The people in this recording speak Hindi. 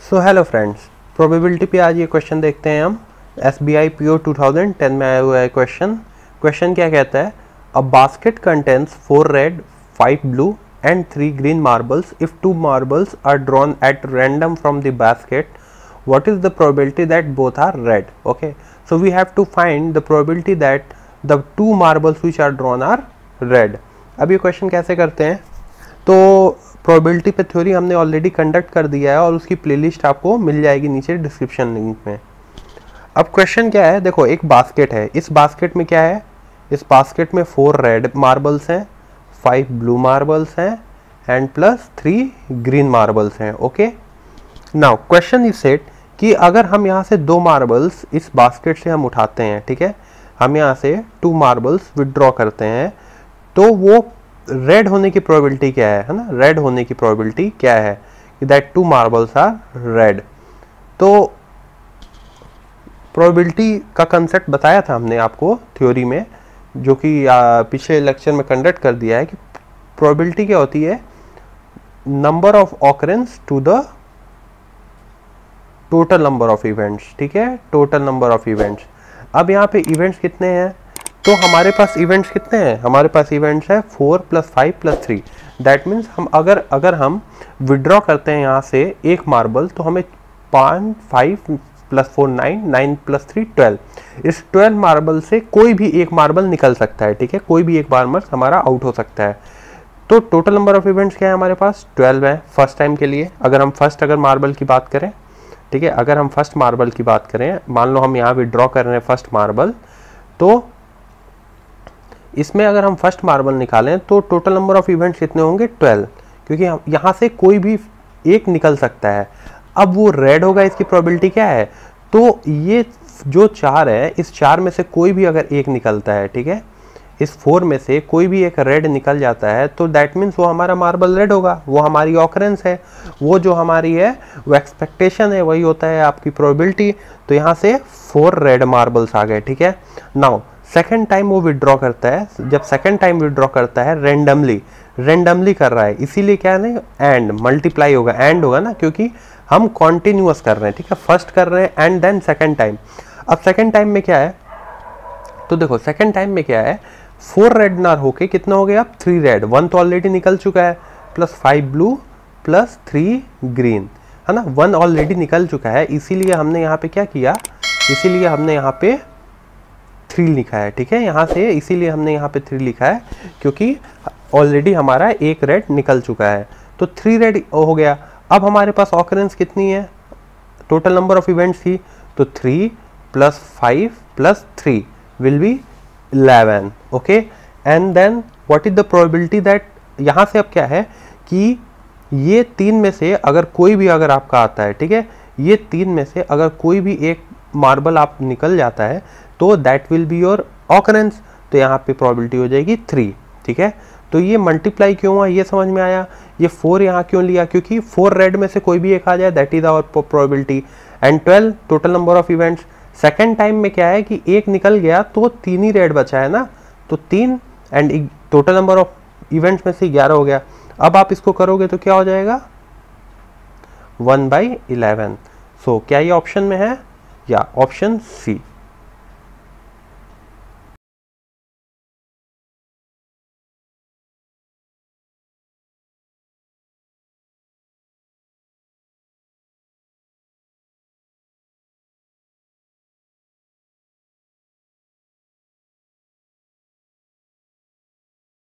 सो हेलो फ्रेंड्स, प्रोबेबिलिटी पे आज ये क्वेश्चन देखते हैं हम। SBI PO 2010 में आया हुआ है क्वेश्चन क्या कहता है? A basket contains 4 red 5 blue and 3 green marbles. If 2 marbles are drawn at random from the basket, what is the probability that both are red? Okay, so we have to find the probability that the 2 marbles which are drawn are red. अब ये क्वेश्चन कैसे करते हैं? तो प्रोबेबिलिटी पे थ्योरी हमने ऑलरेडी कंडक्ट कर दिया है और उसकी प्लेलिस्ट आपको मिल जाएगी नीचे डिस्क्रिप्शन लिंक में। अब क्वेश्चन क्या है? देखो, एक बास्केट है। इस बास्केट में क्या है? इस बास्केट में 4 रेड मार्बल्स हैं, 5 ब्लू मार्बल्स हैं एंड प्लस 3 ग्रीन मार्बल्स हैं। Okay, now question is set कि अगर हम यहाँ से 2 मार्बल्स इस बास्केट से हम उठाते हैं, ठीक है, हम यहाँ से 2 मार्बल्स विड्रॉ करते हैं, तो वो रेड होने की प्रोबेबिलिटी क्या है ना? रेड होने की प्रोबेबिलिटी क्या है कि दैट 2 मार्बल्स आर रेड। तो प्रोबेबिलिटी का कंसेप्ट बताया था हमने आपको थ्योरी में, जो कि पिछले लेक्चर में कंडक्ट कर दिया है कि प्रोबेबिलिटी क्या होती है? Number of occurrence to the total number of events. ठीक है, टोटल नंबर ऑफ इवेंट्स। अब यहाँ पे इवेंट्स कितने हैं? तो हमारे पास इवेंट्स कितने हैं? हमारे पास इवेंट्स है 4 + 5 + 3। दैट मीन्स हम अगर हम विड्रॉ करते हैं यहाँ से एक मार्बल, तो हमें 5 + 4 9 9 + 3 12। इस 12 मार्बल से कोई भी एक मार्बल निकल सकता है। ठीक है, कोई भी एक मार्बल हमारा आउट हो सकता है। तो टोटल नंबर ऑफ इवेंट्स क्या है हमारे पास? 12 है फर्स्ट टाइम के लिए। अगर हम अगर मार्बल की बात करें, ठीक है, अगर हम फर्स्ट मार्बल की बात करें, मान लो हम यहाँ विड्रॉ कर रहे हैं फर्स्ट मार्बल, तो इसमें अगर हम फर्स्ट मार्बल निकालें तो टोटल नंबर ऑफ इवेंट्स कितने होंगे? 12, क्योंकि यहाँ से कोई भी एक निकल सकता है। अब वो रेड होगा, इसकी प्रोबेबिलिटी क्या है? तो ये जो 4 है, इस 4 में से कोई भी अगर एक निकलता है, ठीक है, इस 4 में से कोई भी एक रेड निकल जाता है, तो दैट मीन्स वो हमारा मार्बल रेड होगा। वो हमारी ऑकरेंस है, वो जो हमारी है वो एक्सपेक्टेशन है, वही होता है आपकी प्रोबेबिलिटी। तो यहाँ से 4 रेड मार्बल्स आ गए। ठीक है, नाउ सेकेंड टाइम वो विड्रॉ करता है। जब सेकेंड टाइम विड्रॉ करता है रेंडमली कर रहा है, इसीलिए क्या नहीं एंड मल्टीप्लाई होगा, एंड होगा ना, क्योंकि हम कॉन्टिन्यूअस कर रहे हैं। ठीक है, फर्स्ट कर रहे हैं एंड देन सेकेंड टाइम। अब सेकेंड टाइम में क्या है? तो देखो, सेकेंड टाइम में क्या है? 4 रेड ना होके कितना हो गया? अब 3 रेड, 1 तो ऑलरेडी निकल चुका है, प्लस 5 ब्लू प्लस 3 ग्रीन, है ना। 1 ऑलरेडी निकल चुका है, इसीलिए हमने यहाँ पे क्या किया? इसीलिए हमने यहाँ पे 3 लिखा है। ठीक है, यहाँ से इसीलिए हमने यहाँ पे 3 लिखा है, क्योंकि ऑलरेडी हमारा एक रेड निकल चुका है। तो 3 रेड हो गया। अब हमारे पास ऑकरेंस कितनी है? टोटल नंबर ऑफ इवेंट्स थी, तो 3 + 5 + 3 will be 11। Okay, and then what is the probability that, यहाँ से अब क्या है कि ये 3 में से अगर कोई भी अगर आपका आता है, ठीक है, ये 3 में से अगर कोई भी एक मार्बल आप निकल जाता है, तो that will be your occurrence. तो यहाँ पे प्रोबेबिलिटी हो जाएगी 3। ठीक है, तो ये मल्टीप्लाई क्यों हुआ ये समझ में आया। ये 4 यहाँ क्यों लिया? क्योंकि 4 रेड में से कोई भी एक आ जाए, that is our probability. And 12 total number of events. Second time में क्या है कि एक निकल गया, तो 3 ही रेड बचा है ना, तो 3 and total number of events में से 11 हो गया। अब आप इसको करोगे तो क्या हो जाएगा? 1/11। सो क्या ये ऑप्शन में है? या ऑप्शन सी।